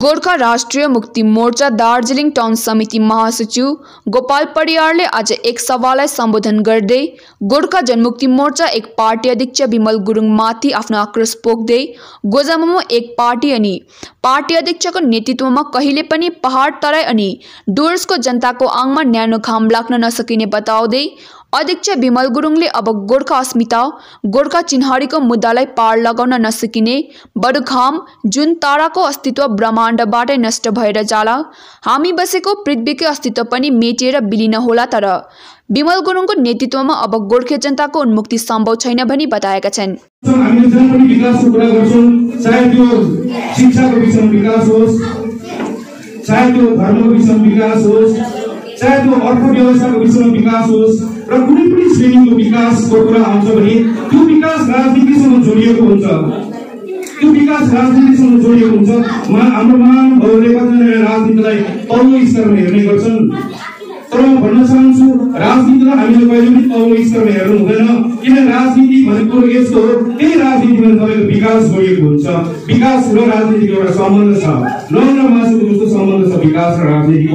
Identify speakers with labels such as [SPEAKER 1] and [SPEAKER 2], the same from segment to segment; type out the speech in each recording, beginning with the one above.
[SPEAKER 1] गोर्खा राष्ट्रिय मुक्ति मोर्चा दार्जिलिङ टाउन समिति महासचिव गोपाल परियारले आज एक सभालाई सम्बोधन गर्दै गोर्खा जनमुक्ति मोर्चा एक पार्टी अध्यक्ष विमल गुरुङमाथि आफ्नो आक्रोश पोख्दै गोजामुमो एक पार्टी अनि पार्टी अध्यक्षको नेतृत्वमा कहिले पनि पहाड तराई अनि डुवर्सको जनताको आङमा न्यानो घाम लाग्न नसकिने बताउँदै अध्यक्ष विमल गुरुङले अब गोर्खा अस्मिता गोर्खा चिन्हारीको मुद्दालाई पार लगाउन नसकिने बडु घाम जुन ताराको अस्तित्व ब्रह्माण्डबाटै नष्ट भएर जाला हामी बसेको पृथ्वीकै अस्तित्व पनि मेटिएर विलीन होला। तर विमल गुरुङको नेतृत्वमा अब गोर्खे जनताको उन्मुक्ति सम्भव छैन भनी बताएका छन्।
[SPEAKER 2] हामीले जुन पनि विकासको कुरा गर्छौं, चाहे त्यो शिक्षाको विषयमा विकास होस्, चाहे त्यो धर्मको विषयमा विकास होस्, चाहे त्यो अर्थव्यवस्थाको विषयमा विकास होस् र कुनै पनि श्रेणीको विकासको कुरा आउँछ भने त्यो विकास राजनीतिसँग जोडिएको हुन्छ। त्यो विकास राजनीतिसँग जोडिएको हुन्छ। हाम्रो महानुभावहरूले कतिजना राजनीतिलाई तल्लो स्तरमा हेर्ने गर्छन्, तर म भन्न चाहन्छु राजनीतिलाई हामीले कहिले पनि तल्लो स्तरमा हेर्नु हुँदैन। किन राजनीति भनेको यस्तो हो, त्यही राजनीतिमा तपाईँको विकास जोडिएको हुन्छ। विकास र राजनीतिको एउटा सम्बन्ध छ, लौन र मासुको जस्तो सम्बन्ध छ विकास र राजनीतिको।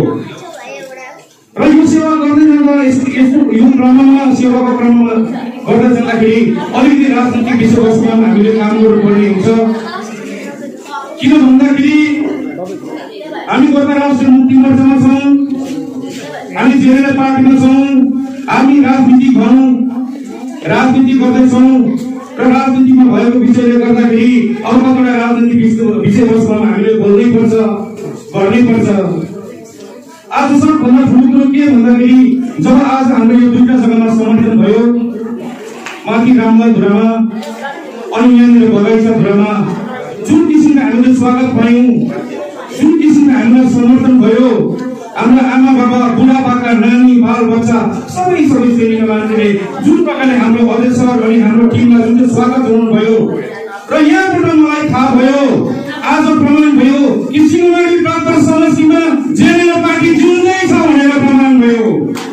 [SPEAKER 2] र यो सेवा गर्दै जाँदा यस्तो यो क्रममा सेवाको क्रममा गर्दै जाँदाखेरि अलिकति राजनीतिक विषयवस्तुमा हामीले काम गर्नुपर्ने हुन्छ। किन भन्दाखेरि हामी गोर्खा राष्ट्रिय मुक्ति मोर्चामा छौँ, हामी जेएलएल पार्टीमा छौँ, हामी राजनीति गर्दैछौँ र राजनीतिमा भएको विषयले गर्दाखेरि अब कतिवटा राजनीतिक विषयवस्तुमा हामीले बोल्नै पर्छ, गर्नै पर्छ। आज सबभन्दा ठुलो कुरो के भन्दाखेरि जब आज हाम्रो यो दुईटा जग्गामा समर्थन भयो, माथि रामलाल धुरामा अनि यहाँनिर बगैँचा धुरामा जुन किसिमको हामीले स्वागत पायौँ, जुन किसिमको हामीलाई समर्थन भयो, हाम्रा आमा बाबा बुढापाका नानी बाल बच्चा सबै श्रेणीका मान्छेले जुन प्रकारले हाम्रो अध्यक्ष अनि हाम्रो टिमलाई जुन चाहिँ स्वागत गर्नुभयो र यहाँबाट मलाई थाहा भयो, आज प्रमाण भयो कि सिंहमारी प्राप्त समष्टिमा जेएलएल पार्टी जिउँदै छ भनेर प्रमाण भयो।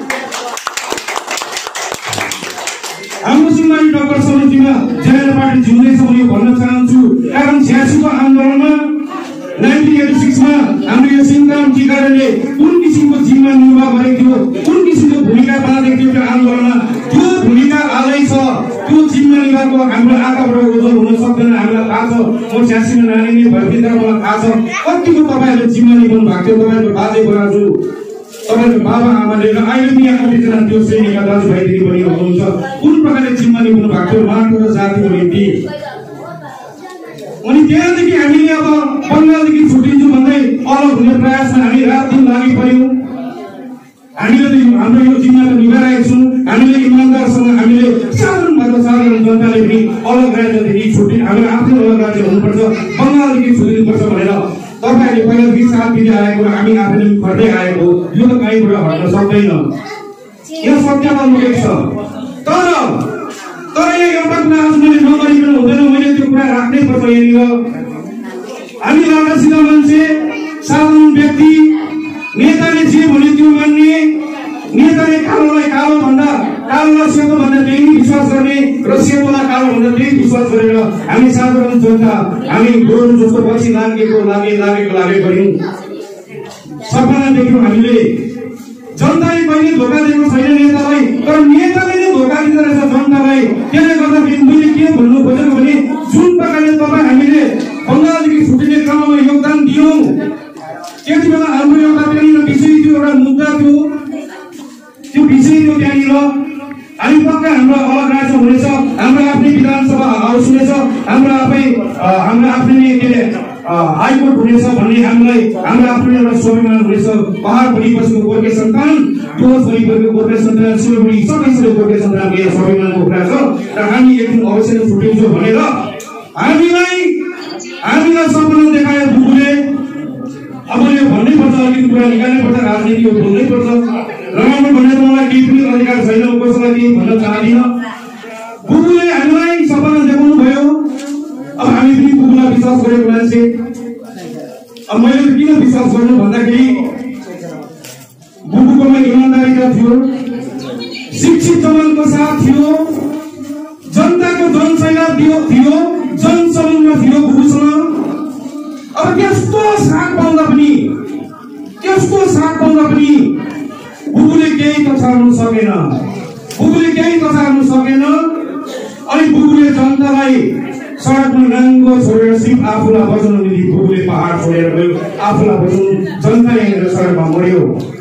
[SPEAKER 2] हाम्रो सिंहमारी डाक्टर समष्टिमा जेएलएल पार्टी जिउँदै छ भने भन्न चाहन्छु। कारण 86 को आन्दोलनमा 1986 मा हाम्रो यो सिंहराम टिकाले कुन किसिमको जिम्मा निर्वाह गरेको थियो, कुन किसिमको भूमिका पालेको थियो त्यो आन्दोलनमा, त्यो भूमिका आलै छ। त्यो जिम्मा निर्वाहको हाम्रो आँखाबाट ओझल हुन सक्दैन, हामीलाई थाहा छ। म 86 मा नानी नै भर्खिँदा मलाई थाहा छ कतिको तपाईहरुले जिम्मा निभाउनु भएको थियो। तपाईहरुको बाजे बराजु, तपाईहरुको बाबा आमाले र अहिले पनि यहाँ कतिजना त्यो श्रेणीका दाजुभाइ दिदीबहिनी हुनुहुन्छ, कुन प्रकारले जिम्मा निभाउनु भएको थियो माटो र जातिको निम्ति। अनि त्यहाँदेखि हामीले अब बङ्गालदेखि छुटिन्छौँ भन्दै अलग हुने प्रयासमा हामी रात दिन लागि पर्यौँ। हामीले त हाम्रो यो जिम्मा त निभाइरहेका छौँ। हामीले इमान्दारसँग हामीले साधारण जनताले पनि अलग राज्यदेखि छुट्टी, हाम्रो आफ्नो अलग राज्य हुनुपर्छ, बङ्गालदेखि छुटिनुपर्छ भनेर तपाईँहरूले पहिलादेखि साथ दिँदै आएको र हामी आफूले गर्दै आएको, यो त कहीँबाट हट्न सक्दैन। यो सत्यता लुकेको छ। तर यहाँ एउटा कुरा आज मैले नगरिकन हुँदैन, मैले त्यो कुरा राख्नै पर्छ। यहाँनिर हामी एउटा सिधा मान्छे, साधारण व्यक्ति, नेताले जे भने त्यो मान्ने, नेताले कालोलाई कालो भन्दा, कालोलाई सेतो भन्दा त्यही विश्वास गर्ने र सेतोलाई कालो भन्दा त्यही विश्वास गरेर हामी साधारण जनता हामी गोरु जस्तो पछि लागेको गर्यौँ। सपना देख्यौँ हामीले। जनताले कहिले धोका दिएको छैन नेतालाई, तर नेताले नै धोका दिँदो रहेछ जनतालाई। त्यसले गर्दाखेरि मैले के भन्नु खोजेको भने जुन प्रकारले तपाईँ हामीले बङ्गालदेखि छुटिने क्रममा योगदान दियौँ, त्यति बेला हाम्रो एउटा त्यहाँनिर विषय थियो, एउटा मुद्दा थियो, त्यो विषय थियो त्यहाँनिर हामी पक्का हाम्रो अलग राज्य हुनेछ, हाम्रो आफ्नै विधानसभा हाउस हुनेछ, हाम्रो आफ्नै हाइकोर्ट हुनेछ भन्ने हामीलाई हाम्रो आफ्नो एउटा स्वाभिमान हुनेछ। पहाड भरिपछिको गोर्खे सन्तान, डुवर्स भरिपछिको गोर्खे सन्तान, सिलगढी सबैसँग गोर्खे सन्तान मेरो स्वाभिमानको कुरा छ र हामी एक दिन अवश्य नै छुट्टिन्छौँ भनेर हामीलाई सपना देखायो बुबुले। अब यो भन्नै पर्छ, अलिकति कुरा निकाल्नै पर्छ, राजनीति हो बोल्नै पर्छ। नराम्रो भनेर मलाई केही पनि अधिकार छैन, कसैलाई केही भन्न चाहदिनँ। बुबुले हामीलाई सपना देखाउनु भयो। अब हामी पनि बुबुलाई विश्वास गरेको मान्छे। अब मैले किन विश्वास गर्नु भन्दाखेरि बुबुकोमा इमान्दारिता थियो, शिक्षित जमानको साथ थियो, जनताको जनसैलाब थियो, जनसमूहमा थियो बुबुसँग। अब त्यस्तो साथ पाउँदा पनि बुबुले केही त छाड्नु सकेन, अनि बुबुले जनतालाई सडकमा नाङ्गो छोडेर सिर्फ आफूलाई बचाउनु निम्ति बुबुले पहाड छोडेर गयो, आफूलाई बचाउनु। जनता यहाँनिर सडकमा मर्यो,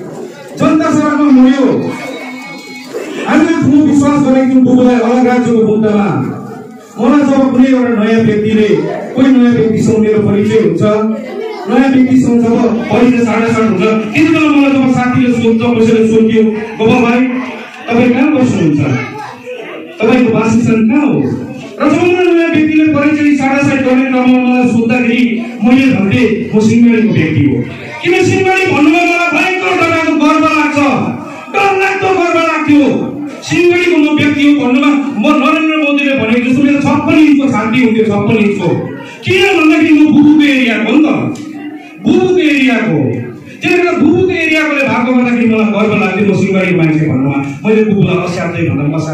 [SPEAKER 2] हामीले ठुलो विश्वास गरेको थियौँ बुबुलाई अलग राज्यको मुद्दामा। मलाई जब कुनै एउटा नयाँ व्यक्तिसँग मेरो परिचय हुन्छ, नयाँ व्यक्तिसँग जब परिचय साढासाढ हुन्छ, त्यति बेला मलाई जब साथीले कसैले सोध्यो, गोपाल भाइ तपाईँ कहाँ बस्नुहुन्छ, तपाईँको वासस्थान कहाँ हो? र जब नयाँ व्यक्तिले परिचय साढासाढ गर्ने क्रममा मलाई सोद्धाखेरि मैले भन्थेँ म सिंहमारीको व्यक्ति हो। किन सिंहमारी भन्नुमा मलाई भयङ्कर डरलाग्दो गर्व लाग्थ्यो। सिंहमारीको म व्यक्ति हो भन्नुमा म नरेन्द्र मोदीले भनेको जस्तो मेरो 56 इन्चको छाती हुन्थ्यो, 56 इन्चको। किन भन्दाखेरि म बुबुको एरियाको हो नि त, बुबुको एरियाकोले भएको गर्दाखेरि मलाई गर्व लाग्थ्यो म सिंहमारीको मान्छे भन्नुमा। मैले बुबुलाई असाध्यै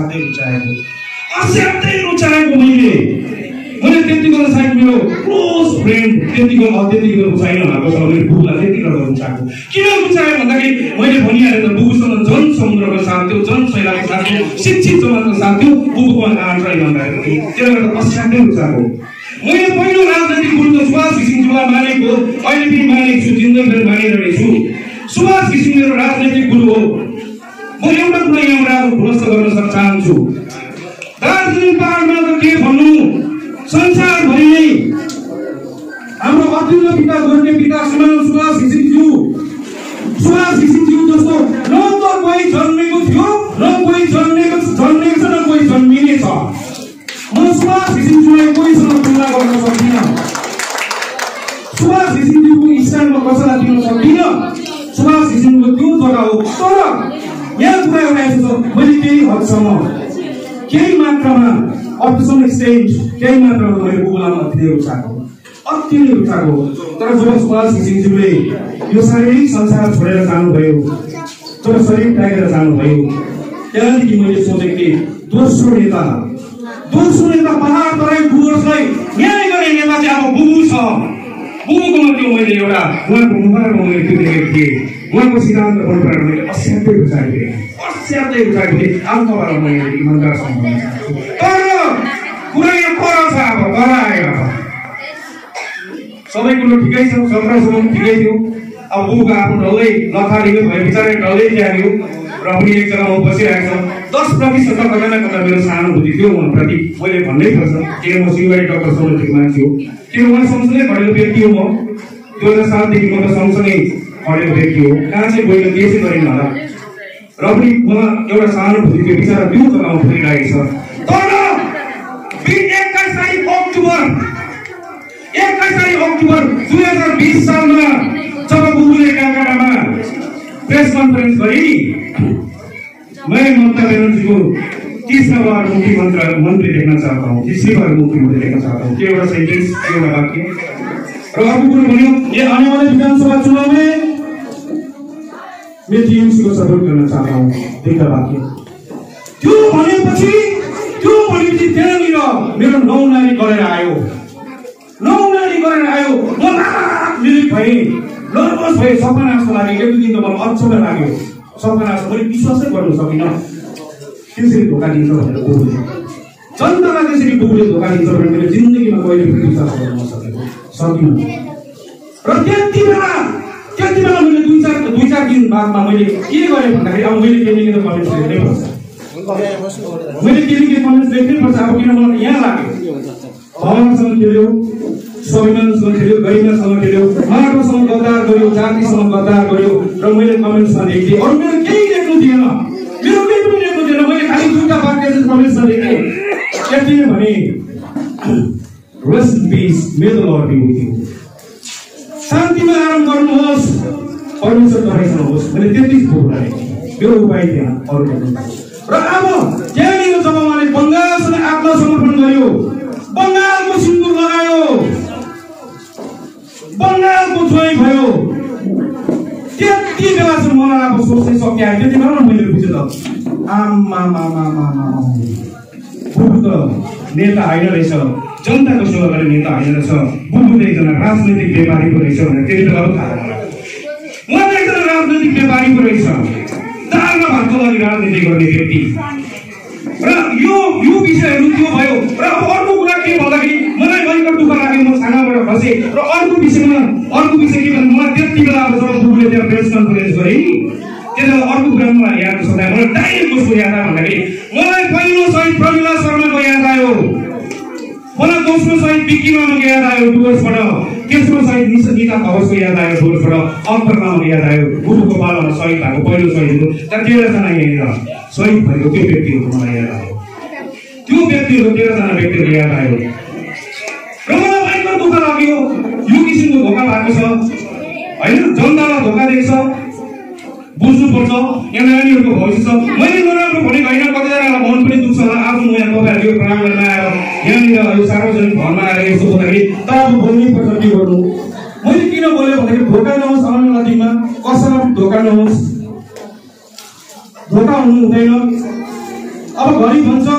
[SPEAKER 2] रुचाएको मैले त्यति बेला सायद मेरो क्लोज फ्रेन्ड त्यति बेला छैन भएको छ, मैले बुबुलाई त्यति बेला रुचाएको। किन रुचाएँ भन्दाखेरि मैले भनिहालेँ त बुबुसँग जन समुद्रको साथ थियो, जन शैलाको साथ थियो, शिक्षित समाजको साथ थियो, बुबुको आँट्रै भन्दाखेरि थियो, त्यसले गर्दा असाध्यै रुचाएको। मैले पहिलो राजनैतिक गुरु त सुभाष घिसिङज्यूलाई मानेको, अहिले पनि मानेको छु, जिन्दै फेरि मानिरहेको छु। सुभाष घिसिङ मेरो राजनैतिक गुरु हो। म एउटा कुरा यहाँ आज खुलासा गर्न चाहन्छु, दार्जिलिङ पहाडमा त के भन्नु, संसारभरि नै हाम्रो अतुल्य पिता गोर्खे पिता श्रीमान सुभाष घिसिङज्यू जस्तो न त कोही जन्मेको थियो, न कोही जन्मेको छ, न कोही जन्मिने छ। म सुभाष घिसिङज्यूलाई कोहीसँग तुलना गर्न सक्दिनँ, सुभाष घिसिङज्यूको स्थानमा कसैलाई दिन सक्दिनँ। सुभाष घिसिङको त्यो जग्गा हो। तर यहाँ कुरा एउटा यस्तो छ, मैले केही हदसम्म केही मात्रामा मैले बुबुलाई अति नै रुचाएको। तर जब सुभाष घिसिङज्यूले यो शारीरिक संसार छोडेर जानुभयो, जब शरीर त्यागेर जानुभयो, त्यहाँदेखि मैले सोचेको थिएँ दोस्रो नेता पहाड तराई डुवर्सलाई न्याय गर्ने नेता चाहिँ अब बुबु छ। बुबुकोमा त्यो मैले एउटा उहाँको मुखबाट मैले त्यो देखेको थिएँ, उहाँको सिद्धान्त मनबाट मैले असाध्यै रुचाएको थिएँ। आउँदोबाट मैले इमान्दारसँग भन्न चाहन्छु। तर कुरा यहाँ पर छ, अब पर आयो। सबै कुरो ठिकै छ, 17सम्म ठिकै थियो। अब बुबुको आफ्नो डल्लै लथालिँदै भयो, बिचरा डल्लै त्याग्यो र पनि एक जग्गामा बसिरहेको छ। 10% कता मेरो सहानुभूति थियो उहाँप्रति मैले भन्नै पर्छ। किन म सिंहमारी डाक्टर समितिको मान्छे हो, किन उहाँ सँगसँगै खडेको व्यक्ति हो। म 2007 देखि म त सँगसँगै खडेको व्यक्ति हो, कहाँ चाहिँ गएर के चाहिँ गरिन होला र पनि मलाई एउटा सहानुभूति थियो। बिचरा त्यो जग्गामा पुगिरहेको छ। तर 21 तारिक अक्टोबर 2020 सालमा जब बुबुले कलकत्तामा प्रेस कन्फरेन्स गरे नि, मैं ममता बनर्जी को तीसरा बार मुख्यमंत्री देखना चाहता हूँ, तीसरी बार मुख्यमंत्री देखना चाहता हूँ। एउटा सेन्टेन्स, एउटा वाक्य। र अर्को कुरो भन्यो, ये आने वाले विधानसभा चुनाव में मैं टीएमसी को सपोर्ट करना चाहता हूँ, दुईटा वाक्य। त्यो भनेपछि त्यहाँनिर मेरो 9 नानी गरेर आयो। म निर्मित भएँ, नर्भस भएँ। सपना जस्तो लाग्यो, एक दिन त मलाई अचम्म लाग्यो। सपना जस्तो मैले विश्वासै गर्न सकिनँ। त्यसरी धोका दिन्छ भनेर बुबुले, जनतालाई त्यसरी बुबुले धोका दिन्छ भनेर मैले जिन्दगीमा कहिले पनि विश्वास गर्न सकिनँ। र त्यति बेला मैले दुई चार दिन बादमा मैले के गरेँ भन्दाखेरि अब मैले केही कमेन्ट्स लेख्नै पर्छ। अब किन मलाई यहाँ लाग्यो, भावनासँग खेल्यो, स्वाभिमानसँग खेल्यो, गरिमासँग खेल्यो, माटोसँग गद्दार गर्यो, जातिसँग गद्दार गर्यो। र मैले कमेन्ट्समा लेख्थेँ, अरू मेरो केही लेख्नु थिएन, मैले खालि दुईटा वाक्य चाहिँ कमेन्ट्समा लेखेँ। यति भने rest in peace, may the lord be with you. शान्तिमा आराम गर्नुहोस्, परमेश्वर तपाईँसँग होस्। मैले त्यति बोलेँ, मेरो उपाय थिएन अरू लेख्नु। र अब त्यहाँनिर जब उहाँले बङ्गालसँग आत्मसमर्पण गर्यो, बङ्गालको सिन्दुर लगायो, बङ्गालको जोइ भयो, त्यति बेला चाहिँ मलाई अब सोच्नै सकिहाल्यो। त्यति बेला मैले बुझेँ त बुबु त नेता होइन रहेछ, जनताको सेवा गर्ने नेता होइन रहेछ, बुबु एकजना राजनैतिक व्यापारीको रहेछ भनेर त्यति बेला थाहा भयो। उहाँ त एकजना राजनैतिक व्यापारीको रहेछ, दालमा भातको लागि राजनीति गर्ने व्यक्ति। र यो विषयहरू त्यो भयो। र अब अर्को कुरा के भन्दाखेरि मलाई भयङ्कर दुःख लाग्यो, म छानाबाट खसेँ। र अर्को विषय के भन्दा मलाई त्यति बेला अब जब बुबुले त्यहाँ प्रेस कन्फरेन्स गरे नि, त्यसले अर्को कुरा मलाई याद सतायो। मलाई डाइरेक्ट कसको याद आयो भन्दाखेरि मलाई पहिलो शहीद प्रमिला शर्माको याद आयो, मलाई दोस्रो शहीद बिक्की मामाको याद आयो डुवर्सबाट, तेस्रो शहीद निता खवासको याद आयो डुवर्सबाट, अक्बर मामाको याद आयो बुबुको पालामा शहीद भएको पहिलो शहीदहरू। त्यहाँ 13 जना यहाँनिर शहीद भएको त्यो व्यक्तिहरूको मलाई याद आयो, त्यो व्यक्तिहरू 13 जना व्यक्तिहरू याद आयो। र मलाई भयङ्कर दुःख लाग्यो, यो किसिमको धोका भएको छ होइन, जनतालाई धोका दिएछ, बुझ्नुपर्छ। यहाँ नानीहरूको भविष्य छ। मैले नराम्रो भनेको होइन, कतिजनालाई मन पनि दुख्छ होला। आज म यहाँ तपाईँहरूको प्राङ्गणमा आएर यहाँनिर यो सार्वजनिक भवनमा आएर यसो बोल्दाखेरि तर अब बोल्नै पर्छ, के गर्नु। मैले किन बोलेँ भन्दाखेरि धोका नहोस् आउने नदीमा, कसैलाई पनि धोका नहोस्, धोका हुनु हुँदैन। अब घरि भन्छ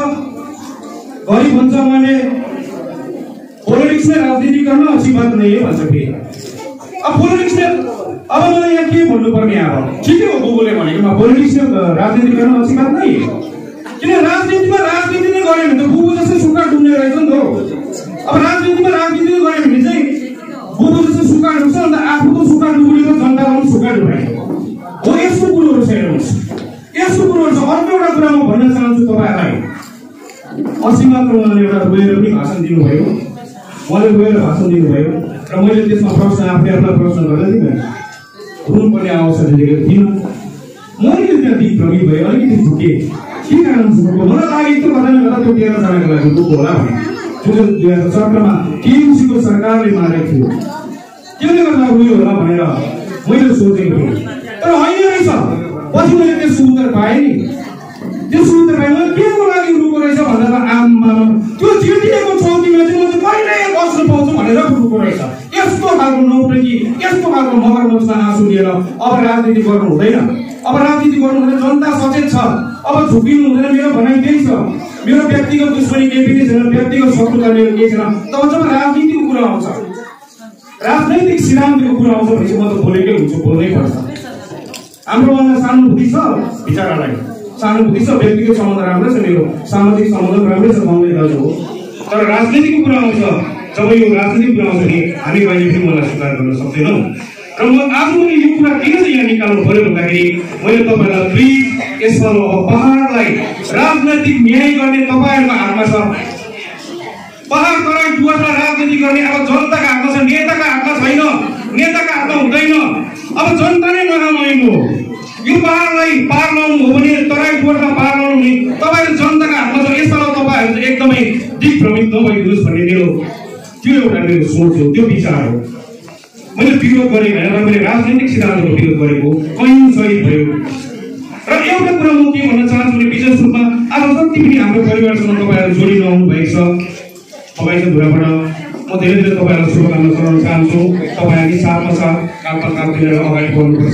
[SPEAKER 2] उहाँले पोलिटिक्स में राजनीति करना अच्छी बात नहीं है भन्छ फेरि। अब पोलिटिक्स में अब मलाई यहाँ के भन्नुपर्ने, अब ठिकै हो बुबुले भनेकोमा पोलिटिक्स में राजनीति गर्न अच्छी बात नहीं है, किन राजनीतिमा राजनीति नै गऱ्यो भने त बुबु जस्तै सुक्खा डुब्ने रहेछ नि त। अब राजनीतिमा राजनीति नै गऱ्यो भने चाहिँ बुबु जस्तै सुक्खा डुब्छ, अन्त आफूको सुक्खा डुब्ने र जनताको पनि सुक्खा डुबाइ हो। यस्तो कुरोहरू छ, हेर्नुहोस् यस्तो कुरोहरू छ। अर्को एउटा कुरा म भन्न चाहन्छु तपाईँहरूलाई, अस्ति मात्र उहाँले एउटा गएर पनि भाषण दिनुभयो, उहाँले गएर भाषण दिनुभयो र मैले त्यसमा प्रश्न आफै आफूलाई प्रश्न गर्दै थिएँ, रुनुपर्ने आवश्यकता देखेको थिइनँ। मैले त्यहाँ दिग्भ्रमित भएँ, अलिकति झुकेँ। के कारण झुकेको मलाई लाग्यो त्यो कता न कता त्यो 13 जनाको लागि डुबो होला भने, त्यो 2017मा टिएमसीको सरकारले मारेको थियो, त्यसले गर्दा उयो होला भनेर मैले सोचेको थिएँ। तर होइन रहेछ। पछि मैले त्यसको उत्तर पाएँ नि, त्यसको उत्तर पाएँ मैले के को लागि रुको रहेछ भन्दा त आम्मा त्यो जिटिएको चौकीमा चाहिँ म कहिले बस्न पाउँछु भनेर रुको रहेछ। यस्तो खालको नौटंकी, यस्तो खालको मगरमच्छमा आँसु लिएर अब राजनीति गर्नु हुँदैन। अब राजनीति गर्नु हुँदैन, जनता सचेत छ। अब झुकिनु हुँदैन। मेरो भनाइ त्यही छ, मेरो व्यक्तिगत दुश्मनी केही पनि छैन, व्यक्तिगत शत्रुता मेरो केही छैन। तब जब राजनीतिको कुरा आउँछ, राजनैतिक सिद्धान्तको कुरा आउँछ भनेपछि म त बोलेकै हुन्छु, बोल्नै पर्छ। हाम्रो मनमा सहानुभूति छ, विचारालाई सहानुभूति छ, व्यक्तिगत सम्बन्ध राम्रो छ, मेरो सामाजिक सम्बन्ध राम्रै छ, गाउँले दाजु हो। तर राजनीतिको कुरा आउँछ, जब यो राजनीतिक कुरा आउँछ नि हामी कहिले पनि मलाई स्वीकार गर्न सक्दैनौँ। र म आज मैले यो कुरा किन चाहिँ यहाँ निकाल्नु पर्यो भन्दाखेरि मैले तपाईँलाई प्लिज यसमा अब पहाडलाई राजनैतिक न्याय गर्ने तपाईँहरूको हातमा छ। पहाड तराई डुवर्समा राजनीति गर्ने अब जनताको हातमा छ, नेताको हातमा छैन, नेताको हातमा हुँदैन। अब जनता नै महामहिम हो। यो पहाडलाई पार लाउनु हो भने, तराई डुवर्समा पार लाउनु भने तपाईँले जनताको हातमा छ। यसमा तपाईँहरू चाहिँ एकदमै दिग्भ्रमित नभइदिनुहोस् भन्ने त्यो एउटा मेरो सोच हो, त्यो विचार हो। मैले विरोध गरेको होइन, मैले राजनैतिक सिद्धान्तको विरोध गरेको, कहीँ सही भयो। र एउटा कुरा म के भन्न चाहन्छु भने विशेष रूपमा आज जति पनि हाम्रो परिवारसँग तपाईँहरू जोडिनु आउनु भएको छ, तपाईँको धुराबाट म धेरै धेरै तपाईँहरूलाई शुभकामना चढाउन चाहन्छु। तपाईँहरू साथमा साथ काममा काम गरेर अगाडि बढ्नुपर्छ।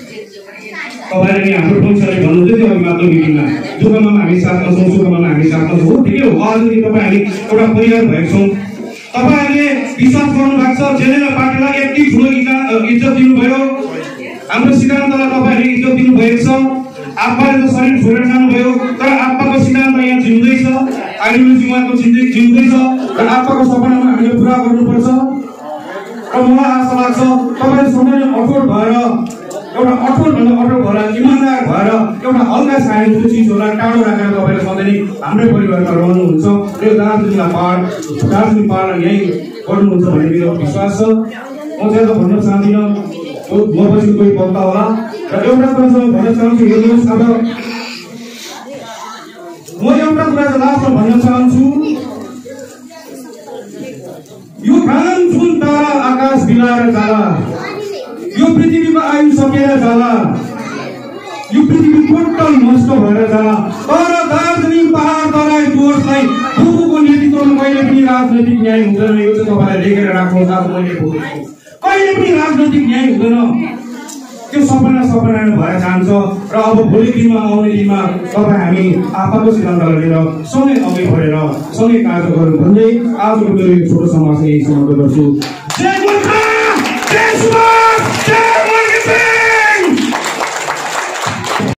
[SPEAKER 2] तपाईँले नि हाम्रो पक्षले भन्नुहुँदै थियो अघि मात्र मिटिङमा, दुःखमा हामी साथमा छौँ, सुखमा हामी साथमा छौँ। ठिकै हो, आजदेखि तपाईँ हामी एउटा परिवार भएको छौँ। तपाईँहरूले विश्वास गर्नु भएको छ, जेनेरल पार्टीलाई यति ठुलो इज्जत दिनुभयो, हाम्रो सिद्धान्तलाई तपाईँहरूले इज्जत दिनुभएको छ। आत्माले त शरीर छोडेर जानुभयो, तर आत्माको सिद्धान्त यहाँ जिउँदैछ, आइडियोलोजी उहाँको जिउँदैछ र आत्माको सपनामा हामीले पुरा गर्नुपर्छ। र मलाई आशा लाग्छ तपाईँले सधैँ अठोट भएर, एउटा अठोटभन्दा अठोट भएर, इमान्दार भएर, एउटा हल्का साइन्सको चिजहरूलाई टाढो राखेर तपाईँले सधैँ नै हाम्रै परिवारमा रहनुहुन्छ र यो दार्जिलिङ पाहाडलाई यहीँ गर्नुहुन्छ भन्ने मेरो विश्वास छ। म ज्यादा भन्न चाहदिनँ, म पछि कोही बोल्दा होला। र एउटा कुरा चाहिँ भन्न चाहन्छु, हेर्नुहोस् अब म एउटा कुरा चाहिँ लास्टमा भन्न चाहन्छु, यो घाम जुन तारा आकाश बिलाएर जाला, यो पृथ्वीको आयु सकेर जाला, यो पृथ्वी टोटल नष्ट भएर जाला। तर दार्जिलिङ पहाड तराई डुवर्सलाई बुबुको नेतृत्वमा कहिले पनि राजनैतिक न्याय हुँदैन। यो चाहिँ तपाईँलाई लेखेर राख्नुहोस्, आज मैले बोलेको कहिले पनि राजनैतिक न्याय हुँदैन। त्यो सपना भएर जान्छ र अब भोलि दिनमा आउने दिनमा तपाईँ हामी आफूको सिद्धान्तलाई लिएर सँगै अघि बढेर सँगै कार्य गरौँ भन्दै आजको मेरो यो छोटो समाज यही समाप्त गर्छु। जय गोर्खा।